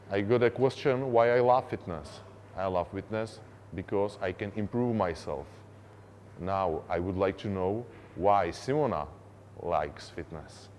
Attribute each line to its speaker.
Speaker 1: I got a question why I love fitness. I love fitness because I can improve myself. Now I would like to know why Simona likes fitness.